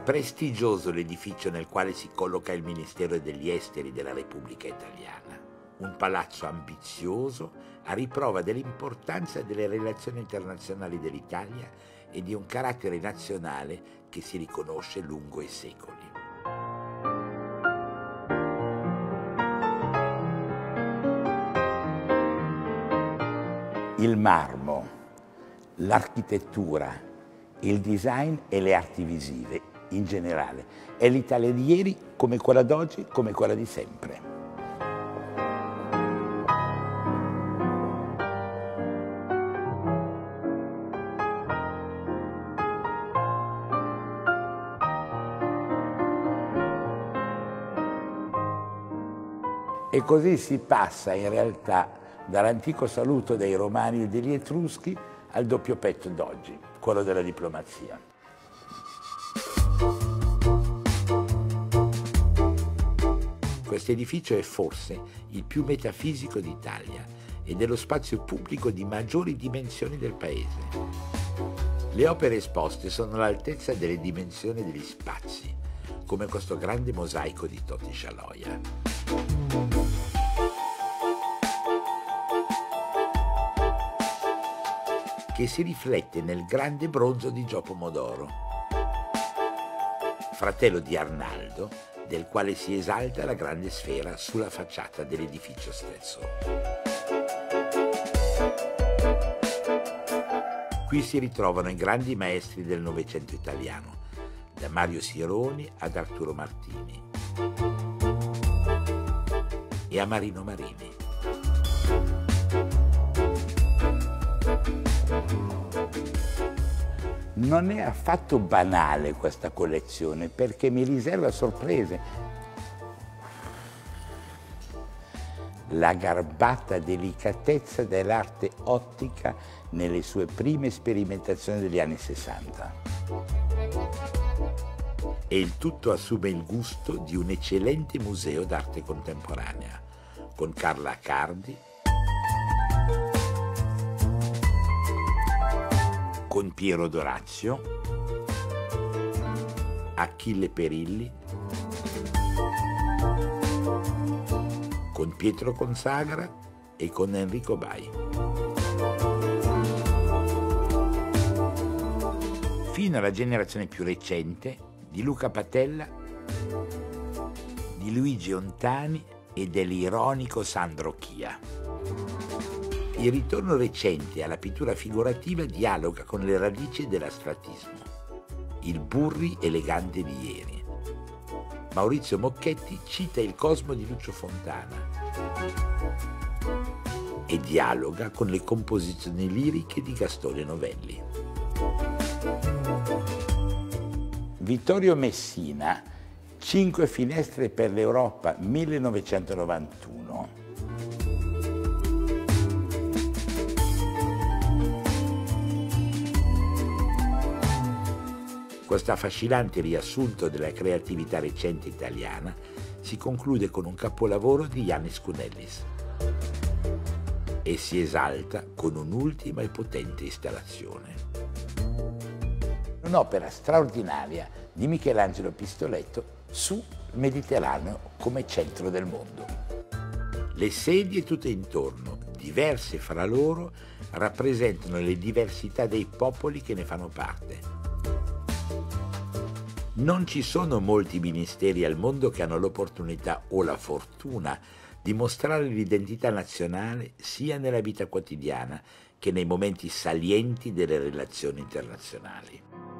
Prestigioso l'edificio nel quale si colloca il Ministero degli Esteri della Repubblica Italiana. Un palazzo ambizioso a riprova dell'importanza delle relazioni internazionali dell'Italia e di un carattere nazionale che si riconosce lungo i secoli. Il marmo, l'architettura, il design e le arti visive in generale. È l'Italia di ieri come quella d'oggi, come quella di sempre. E così si passa in realtà dall'antico saluto dei Romani e degli Etruschi al doppio petto d'oggi, quello della diplomazia. Questo edificio è forse il più metafisico d'Italia ed è lo spazio pubblico di maggiori dimensioni del paese. Le opere esposte sono all'altezza delle dimensioni degli spazi, come questo grande mosaico di Toti Scialoia. Che si riflette nel grande bronzo di Gio Pomodoro, fratello di Arnaldo, del quale si esalta la grande sfera sulla facciata dell'edificio stesso. Qui si ritrovano i grandi maestri del Novecento italiano, da Mario Sironi ad Arturo Martini e a Marino Marini. Non è affatto banale questa collezione perché mi riserva sorprese. La garbata delicatezza dell'arte ottica nelle sue prime sperimentazioni degli anni 60. E il tutto assume il gusto di un eccellente museo d'arte contemporanea, con Carla Accardi, con Piero Dorazio, Achille Perilli, con Pietro Consagra e con Enrico Bai. Fino alla generazione più recente di Luca Patella, di Luigi Ontani e dell'ironico Sandro Chia. Il ritorno recente alla pittura figurativa dialoga con le radici dell'astratismo, il Burri elegante di ieri. Maurizio Mocchetti cita il Cosmo di Lucio Fontana e dialoga con le composizioni liriche di Gastone Novelli. Vittorio Messina, 5 finestre per l'Europa, 1991. Questo affascinante riassunto della creatività recente italiana si conclude con un capolavoro di Yannis Kounellis e si esalta con un'ultima e potente installazione. Un'opera straordinaria di Michelangelo Pistoletto sul Mediterraneo come centro del mondo. Le sedie tutte intorno, diverse fra loro, rappresentano le diversità dei popoli che ne fanno parte. Non ci sono molti ministeri al mondo che hanno l'opportunità o la fortuna di mostrare l'identità nazionale sia nella vita quotidiana che nei momenti salienti delle relazioni internazionali.